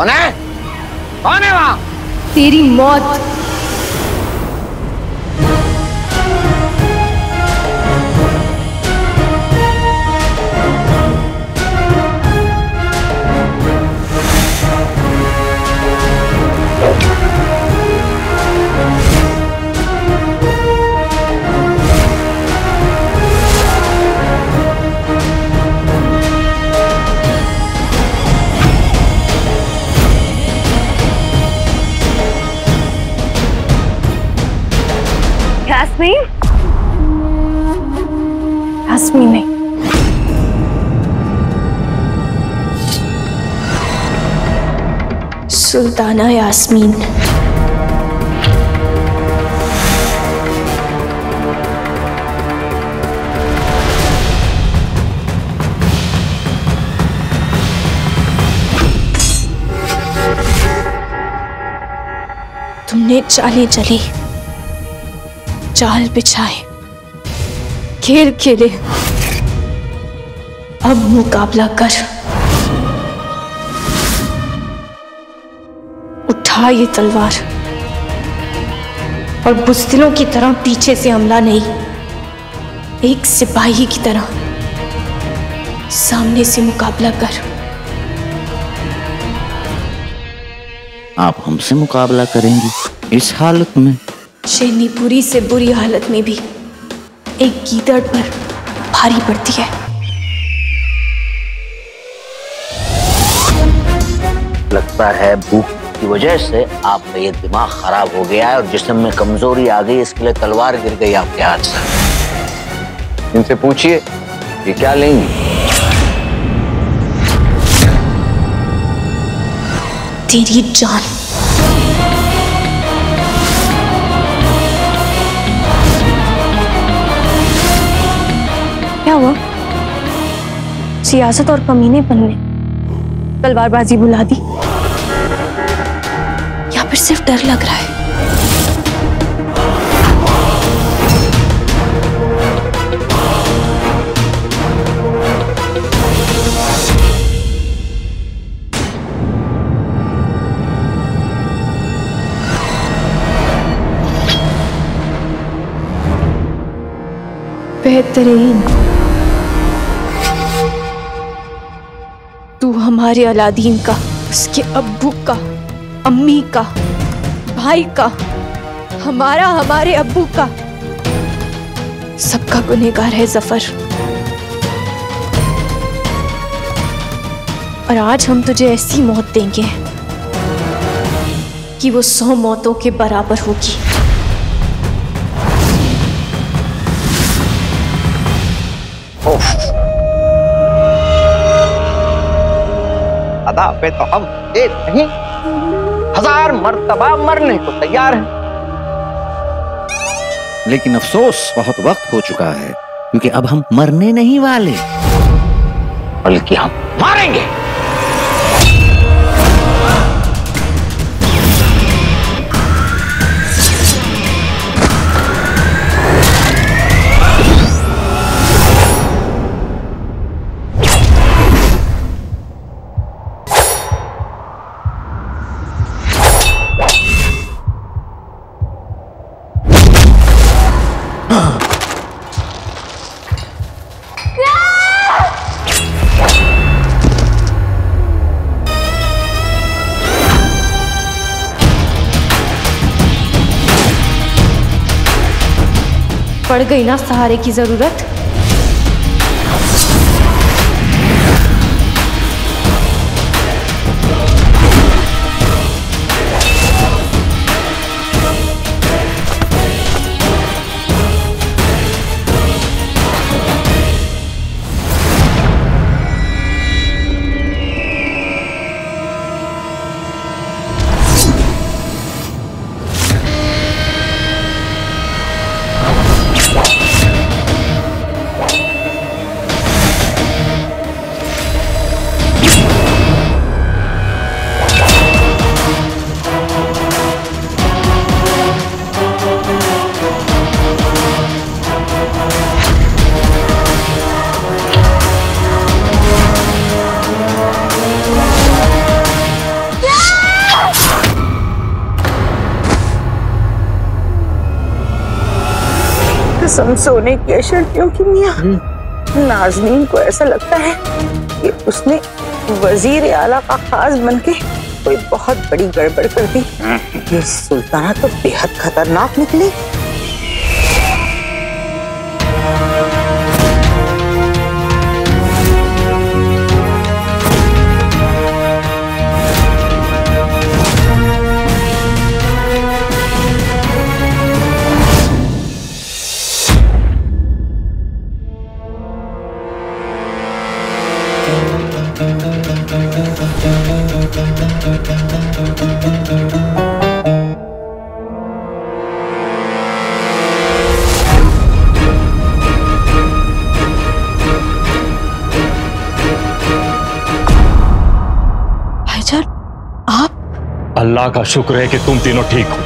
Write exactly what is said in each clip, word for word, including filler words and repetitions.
कौन है? कौन है वहां? तेरी मौत। यास्मीन, यास्मीन नहीं, सुल्ताना यास्मीन। तुमने चालें चली, चाल बिछाए, खेल खेले, अब मुकाबला कर। उठा ये तलवार और बुज़दिलों की तरह पीछे से हमला नहीं, एक सिपाही की तरह सामने से मुकाबला कर। आप हमसे मुकाबला करेंगी इस हालत में? शेनीपुरी से बुरी हालत में भी एक गीदड़ पर भारी पड़ती है। लगता है भूख की वजह से आपका ये दिमाग खराब हो गया है और जिस्म में कमजोरी आ गई, इसके लिए तलवार गिर गई आपके हाथ से। इनसे पूछिए ये क्या लेंगी? तेरी जान। क्या हुआ? सियासत और कमीनेपन ने तलवारबाजी बुला दी या फिर सिर्फ डर लग रहा है? बेहतरीन। तू हमारे अलादीन का, उसके अब्बू का, अम्मी का, भाई का, हमारा हमारे अब्बू का, सबका गुनहगार है जफर। और आज हम तुझे ऐसी मौत देंगे कि वो सौ मौतों के बराबर होगी। अदा पे तो हम एक नहीं हजार मर्तबा मरने को तैयार हैं। लेकिन अफसोस बहुत वक्त हो चुका है, क्योंकि अब हम मरने नहीं वाले, बल्कि हम मारेंगे। पड़ गई ना सहारे की जरूरत? कसम सोने की अशर्तियों की मियां, नाज़नीन को ऐसा लगता है कि उसने वजीर आला का खास बनके कोई बहुत बड़ी गड़बड़ कर दी। ये सुल्ताना तो बेहद खतरनाक निकली। अल्लाह का शुक्र है कि तुम तीनों ठीक हो।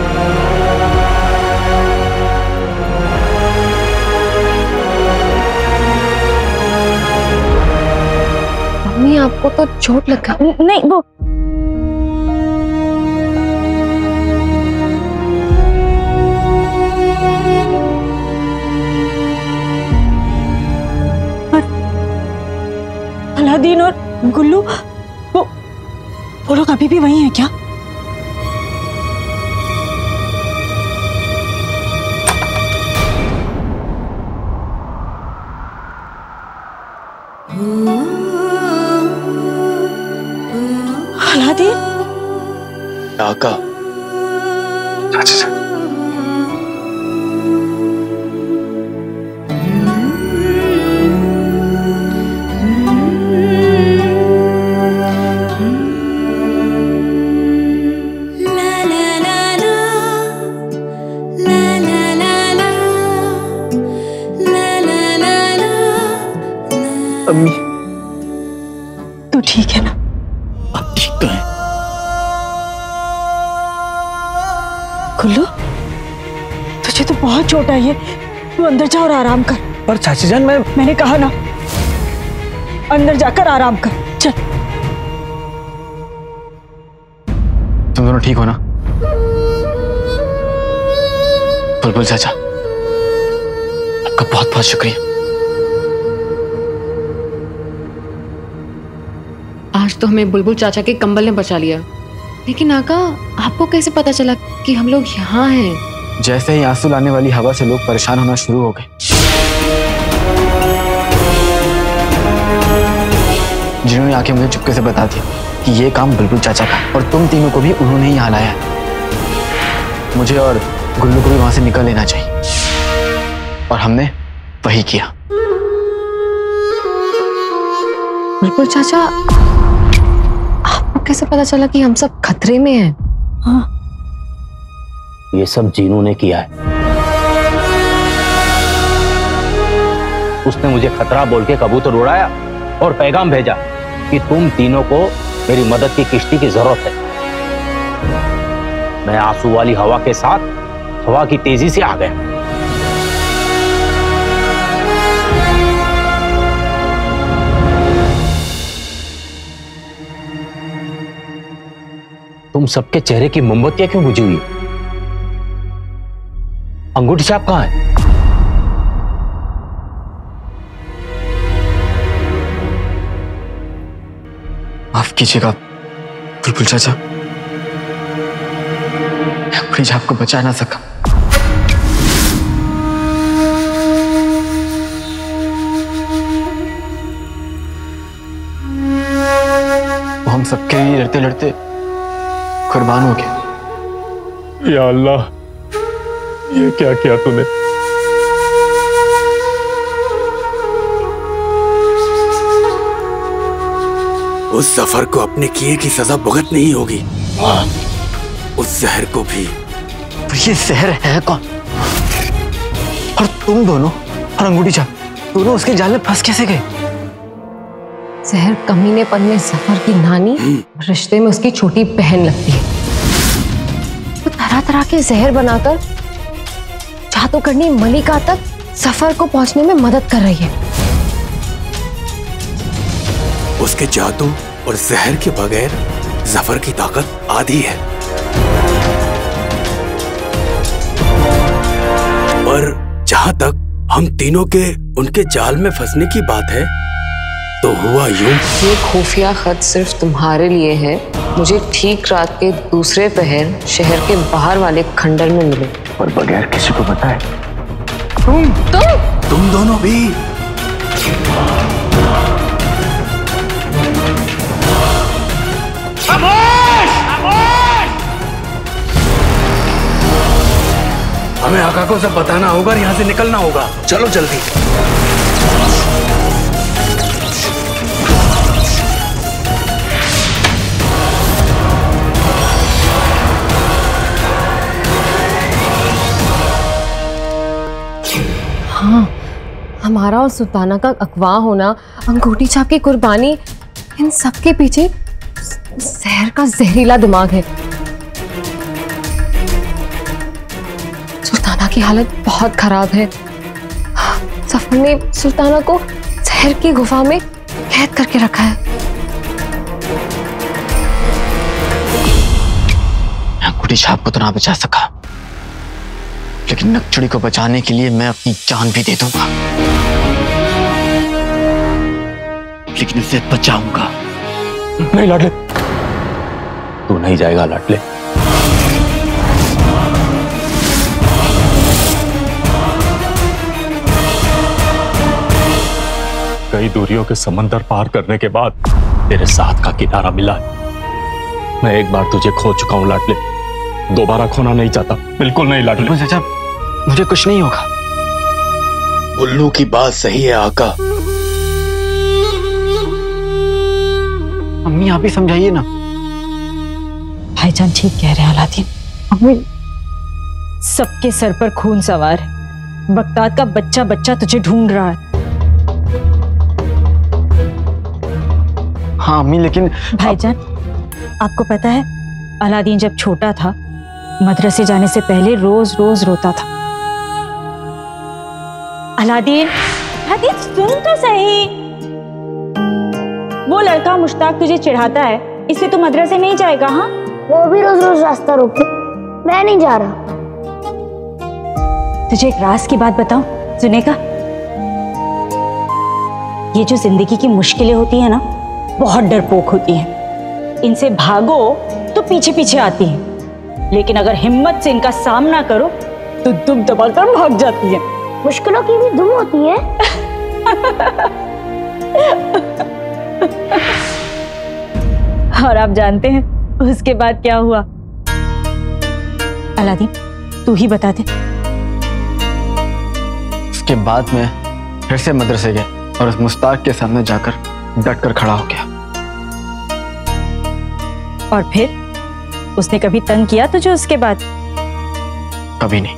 मम्मी आपको तो चोट लगा? नहीं वो अलादीन और गुल्लू वो वो लोग अभी भी वही हैं क्या? अलादीन? आका। अच्छा। अम्मी, तू ठीक है ना? अब ठीक तो है। गुल्लू, तुझे तो बहुत चोट आई है, तू अंदर जा और आराम कर। पर चाची जान मैं मैंने कहा ना, अंदर जाकर आराम कर। चल। तुम दोनों ठीक हो ना? बुलबुल चाचा, आपका बहुत बहुत शुक्रिया। आज तो हमें बुलबुल चाचा के कंबल ने बचा लिया, लेकिन आका आपको कैसे पता चला कि हम लोग यहाँ हैं? जैसे ही आंसू लाने वाली हवा से लोग परेशान होना शुरू हो गए, जिन्होंने आके मुझे चुपके से बता दिया कि ये काम बुलबुल चाचा का, और तुम तीनों को भी उन्होंने ही यहाँ लाया है। मुझे और गुल्लू को भी वहां से निकल लेना चाहिए, और हमने वही किया। बुलबुल चाचा, कैसे पता चला कि हम सब खतरे में हैं? हाँ, ये सब जीनू ने किया है। उसने मुझे खतरा बोल के कबूतर उड़ाया और पैगाम भेजा कि तुम तीनों को मेरी मदद की किश्ती की जरूरत है। मैं आंसू वाली हवा के साथ हवा की तेजी से आ गया। तुम सबके चेहरे की मोमबत्तियां क्यों बुझी हुई? अंगूठी छाप कहां है? माफ कीजिएगा बुलबुल चाचा, मैं अंगूठी छाप को बचा ना सका। वो हम सबके लिए लड़ते लड़ते कुर्बान हो गया। या अल्लाह, ये क्या किया तूने? उस सफर को अपने किए की सजा भुगतनी ही होगी। उस जहर को भी। तो ये जहर है कौन? और तुम दोनों और अंगूठी छाप दोनों उसके जाल में फंस कैसे गए? जहर कमीनेपन में सफर की नानी, रिश्ते में उसकी छोटी बहन लगती है। वो तरह तरह के जहर बनाकर जादू करनी मलिका तक सफर को पहुंचने में मदद कर रही है। उसके जादू और जहर के बगैर जफर की ताकत आधी है, और जहां जहाँ तक हम तीनों के उनके जाल में फंसने की बात है तो हुआ यूं। ये खुफिया खत सिर्फ तुम्हारे लिए है। मुझे ठीक रात के दूसरे पहर शहर के बाहर वाले खंडर में मिले और बगैर किसी को बताए। तुम तुम तुम दोनों भी। हमें आका को सब बताना होगा और यहाँ से निकलना होगा। चलो जल्दी। हाँ, हमारा और सुल्ताना का अगवा होना, अंगूठी छाप की कुर्बानी, इन सब के पीछे जहर का जहरीला दिमाग है। सुल्ताना की हालत बहुत खराब है। सफर ने सुल्ताना को जहर की गुफा में कैद करके रखा है। अंगूठी छाप को तो ना बचा सका, लेकिन नकचड़ी को बचाने के लिए मैं अपनी जान भी दे दूंगा, लेकिन इसे बचाऊंगा। नहीं लाडले, तू नहीं जाएगा लाडले। कई दूरियों के समंदर पार करने के बाद तेरे साथ का किनारा मिला है। मैं एक बार तुझे खो चुका हूं लाडले, दोबारा खोना नहीं चाहता, बिल्कुल नहीं लाडले। चाचा, मुझे कुछ नहीं होगा। बुल्लू की बात सही है आका। अम्मी आप ही समझाइए ना। भाईजान ठीक कह रहे हैं अलादीन। अम्मी, सबके सर पर खून सवार है। बगदाद का बच्चा बच्चा तुझे ढूंढ रहा है। हाँ अम्मी, लेकिन भाईजान, आपको पता है अलादीन जब छोटा था मदरसे जाने से पहले रोज रोज रोता था। अलादीन, अलादीन सुन तो सही। वो लड़का मुश्ताक तुझे चिढ़ाता है, इससे तू मदरसे नहीं जाएगा? हाँ, वो भी रोज रोज रास्ता रोकते, मैं नहीं जा रहा। तुझे एक राज की बात बताऊं, सुनेगा? ये जो जिंदगी की मुश्किलें होती है ना, बहुत डरपोक होती हैं। इनसे भागो तो पीछे पीछे आती हैं, लेकिन अगर हिम्मत से इनका सामना करो तो दुम दबाकर भाग जाती हैं। मुश्किलों की भी दुम होती है। और आप जानते हैं उसके बाद क्या हुआ? अलादीन, तू ही बता दे। उसके बाद मैं फिर से मदरसे गया और उस मुस्ताक के सामने जाकर डट कर खड़ा हो गया। और फिर उसने कभी तंग किया तुझे उसके बाद? कभी नहीं।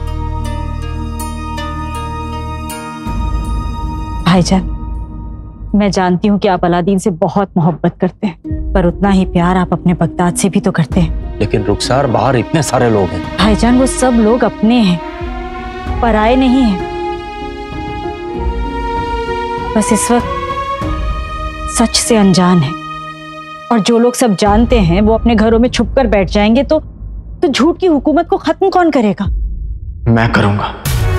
भाईजान, मैं जानती हूँ कि आप अलादीन से बहुत मोहब्बत करते हैं, पर उतना ही प्यार आप अपने बगदाद से भी तो करते हैं। लेकिन रुखसार, बाहर इतने सारे लोग हैं। भाईजान, वो सब लोग अपने हैं, पराए नहीं हैं। बस इस वक्त सच से अनजान है, और जो लोग सब जानते हैं वो अपने घरों में छुपकर बैठ जाएंगे तो तो झूठ की हुकूमत को खत्म कौन करेगा? मैं करूंगा।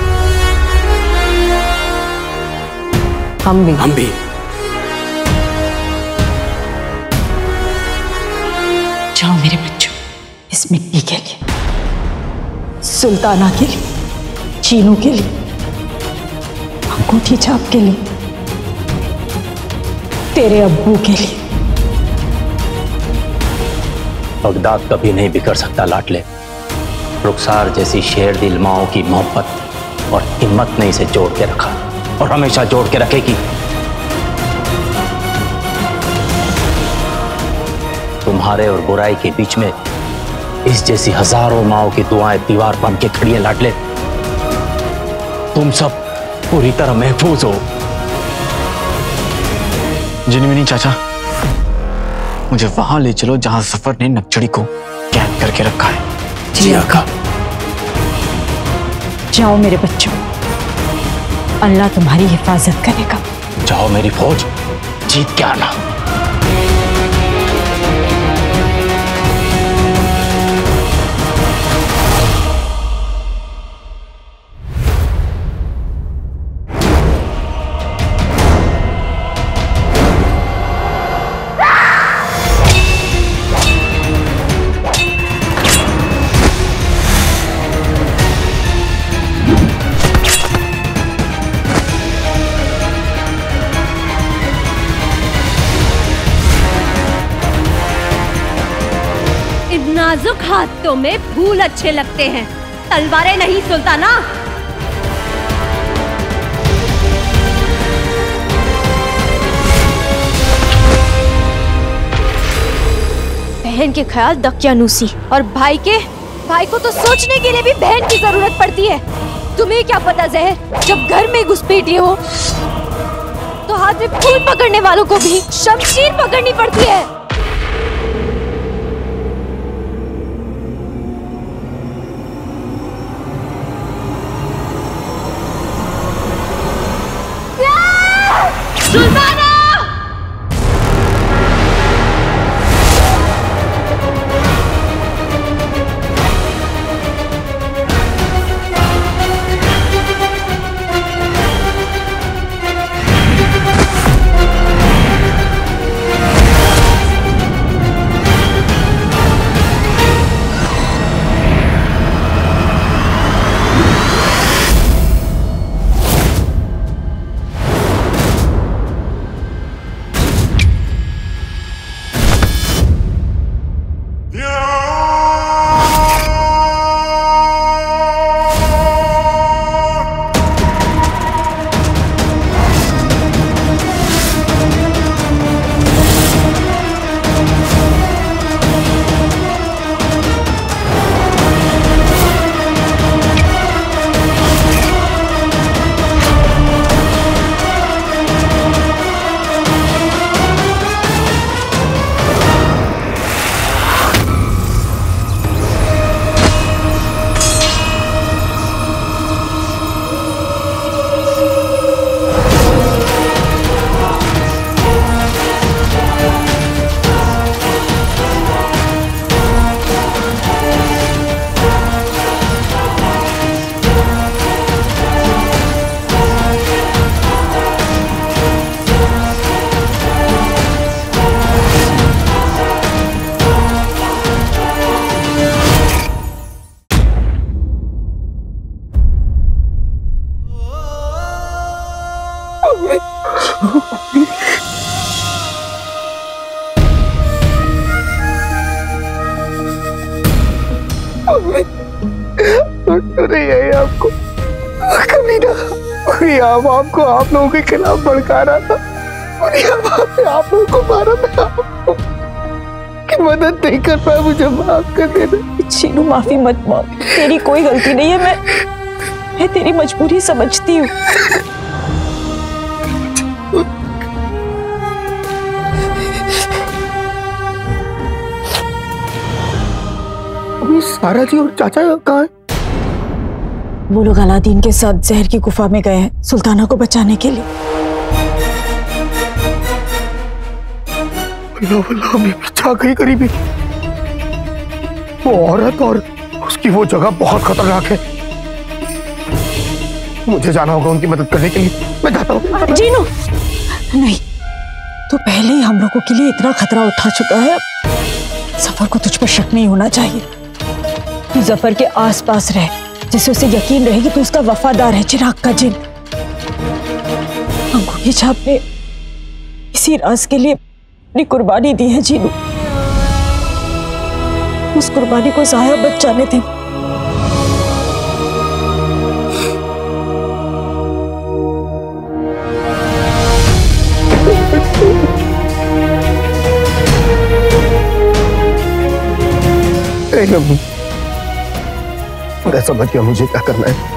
हम भी हम भी। जाओ मेरे बच्चों, इस मिट्टी के लिए, सुल्ताना के लिए, चीनू के लिए, अंगूठी छाप के लिए, तेरे अब्बू के लिए। बगदाद कभी नहीं बिखर सकता लाडले। रुखसार जैसी शेर दिल माओ की मोहब्बत और हिम्मत ने इसे जोड़ के रखा और हमेशा जोड़ के रखेगी। तुम्हारे और बुराई के बीच में इस जैसी हजारों माओ की दुआएं दीवार बन के खड़ी है लाडले। तुम सब पूरी तरह महफूज हो। जिनमिनी चाचा, मुझे वहां ले चलो जहां सफर ने नकचड़ी को कैद करके रखा है। जी आका। जाओ मेरे बच्चों, अल्लाह तुम्हारी हिफाजत करेगा। जाओ मेरी फौज, जीत के आना। इन नाजुक हाथों में फूल अच्छे लगते हैं, तलवारें नहीं सुल्ताना। बहन के ख्याल दकियानूसी और भाई के भाई को तो सोचने के लिए भी बहन की जरूरत पड़ती है। तुम्हें क्या पता जहर, जब घर में घुसपैठी हो तो हाथ में फूल पकड़ने वालों को भी शमशीर पकड़नी पड़ती है। सुल्ताना! नहीं है आपको कभी ना कोई आप आपको आप लोगों के खिलाफ भड़का रहा था और आपने आप लोगों को मारा। मैं आपको की मदद नहीं कर पाया, मुझे माफ कर देना। शीनू माफी मत मांग, तेरी कोई गलती नहीं है। मैं मैं तेरी मजबूरी समझती हूँ। अभी सारा जी और चाचा कहाँ है? वो लोग अलादीन के साथ जहर की गुफा में गए हैं सुल्ताना को बचाने के लिए। जा गई करीबी। वो औरत और उसकी वो जगह बहुत खतरनाक है। मुझे जाना होगा उनकी मदद करने के लिए। मैं जाता हूँ। जीनू नहीं, तो पहले ही हम लोगों के लिए इतना खतरा उठा चुका है। सफर को तुझ पर शक नहीं होना चाहिए। तू जफर के आसपास रह, जिससे उसे यकीन रहेगी तू उसका वफादार है। चिराग का जिन अंगूठी छाप ने इसी राज के लिए अपनी कुर्बानी दी है। जीनू, उस कुर्बानी को जाया मत जाने दे। मैं समझ गया मुझे क्या करना है।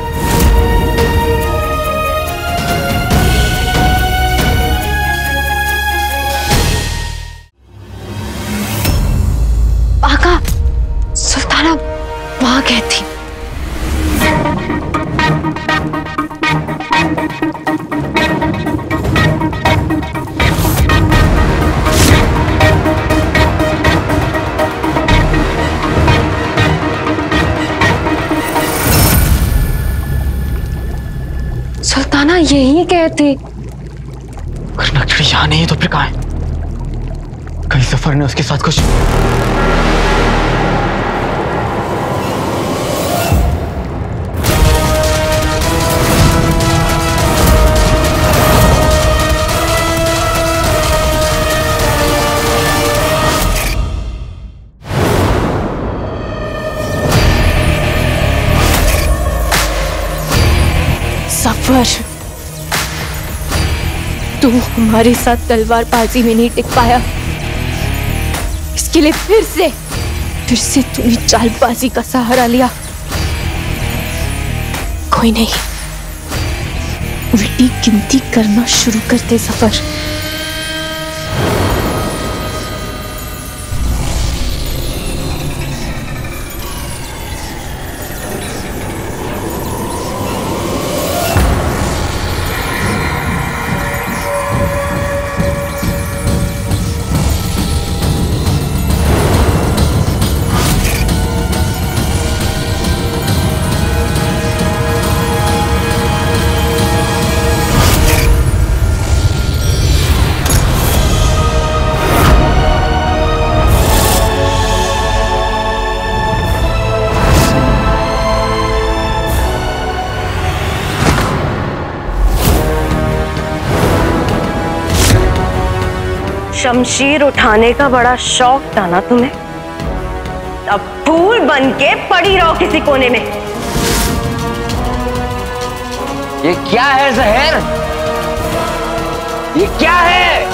आका, सुल्ताना वहां गई थी। सुल्ताना यही कहती। अगर नकड़ी यहाँ नहीं है तो फिर कहाँ है? कहीं सफर ने उसके साथ कुछ। सफर, तू हमारे साथ तलवारबाजी में नहीं टिक पाया, इसके लिए फिर से फिर से तूने चालबाजी का सहारा लिया। कोई नहीं, उल्टी गिनती करना शुरू करते सफर। शमशीर उठाने का बड़ा शौक था ना तुम्हें, अब फूल बन के पड़ी रहो किसी कोने में। ये क्या है जहर? ये क्या है?